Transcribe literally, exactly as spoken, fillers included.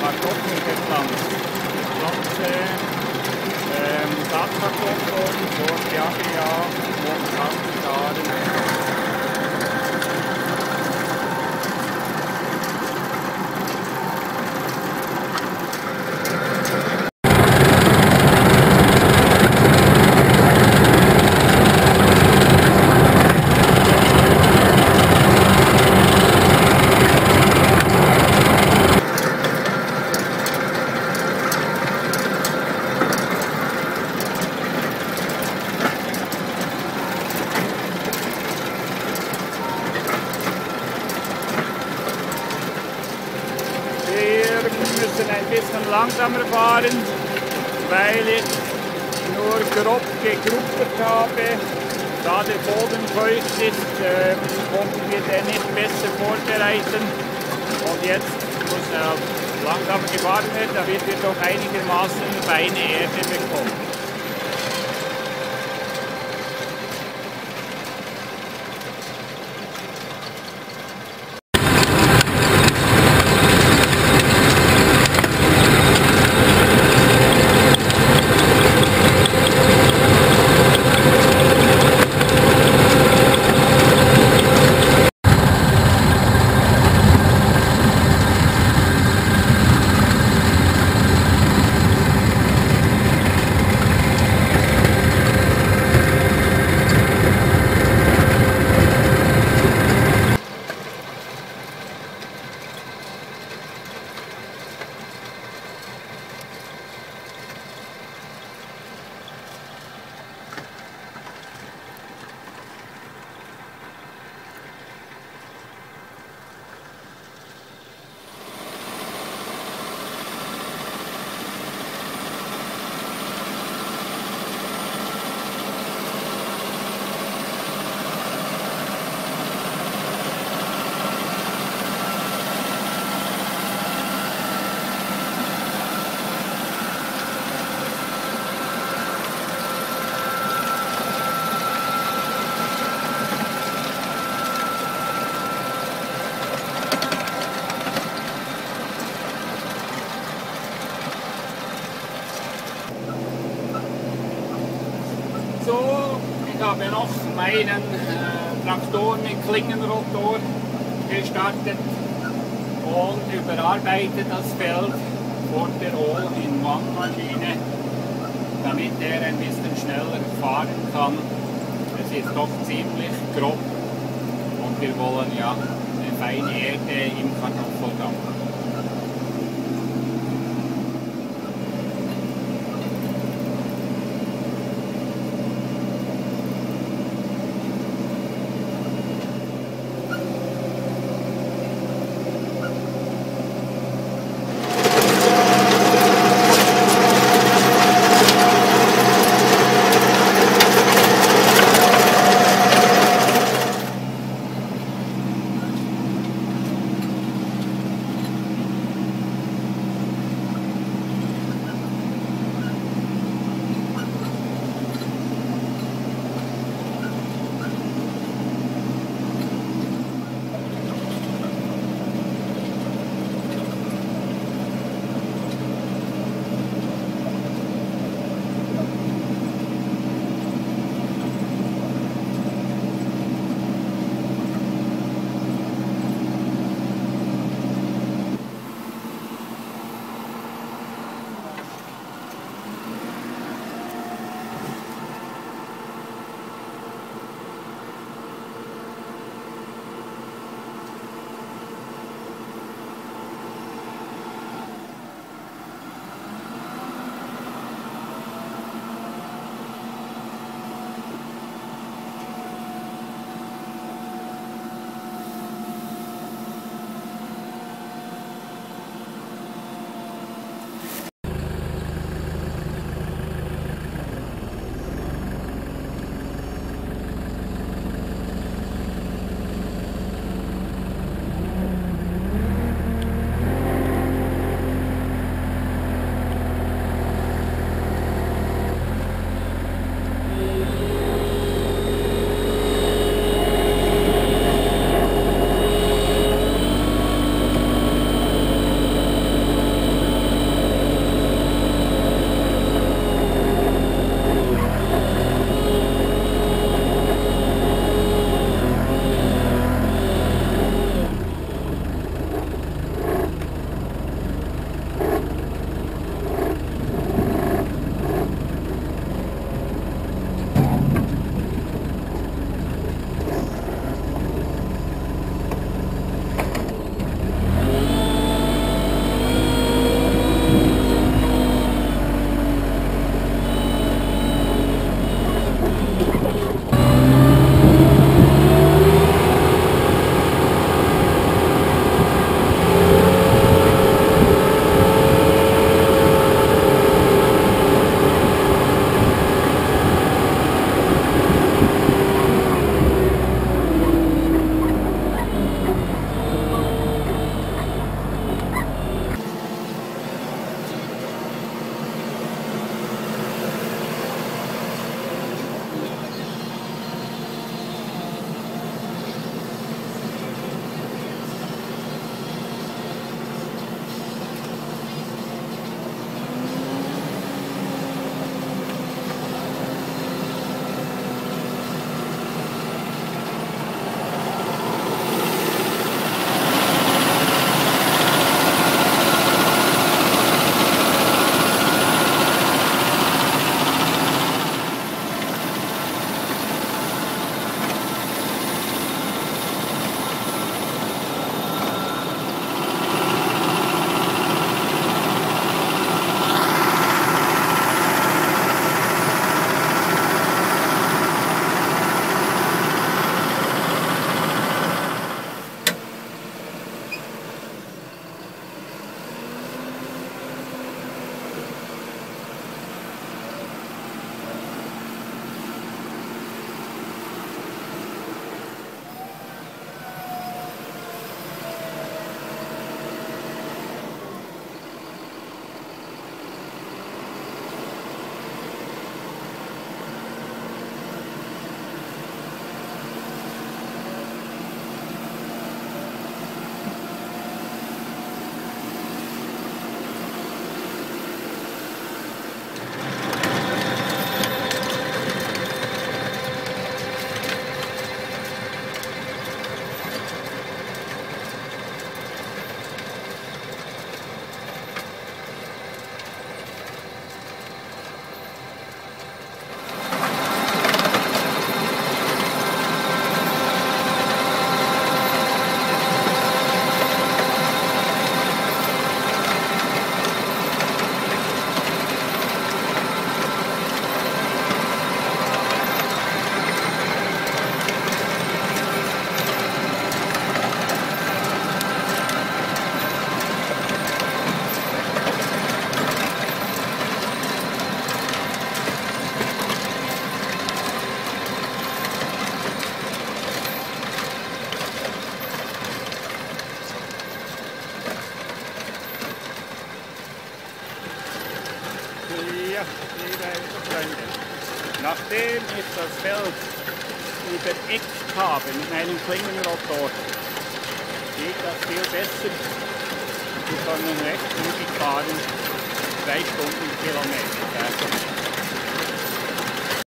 Kartoffeln gepflanzt. Ich pflanze ähm, Saatkartoffeln vor Jahr und zwanzig Jahren. Wir müssen ein bisschen langsamer fahren, weil ich nur grob gegruppert habe. Da der Boden feucht ist, äh, konnten wir den nicht besser vorbereiten. Und jetzt muss er langsamer gefahren werden, damit wir doch einigermaßen feine Erde bekommen. So, ich habe noch meinen äh, Traktor mit Klingenrotor gestartet und überarbeite das Feld vor der All-in-One-Maschine, damit er ein bisschen schneller fahren kann. Es ist doch ziemlich grob und wir wollen ja eine feine Erde im Kartoffelgang. Nachdem ich das Feld übereckt habe mit meinem Klingenrotor, geht das viel besser. Wir können recht zügig fahren, drei Stundenkilometer.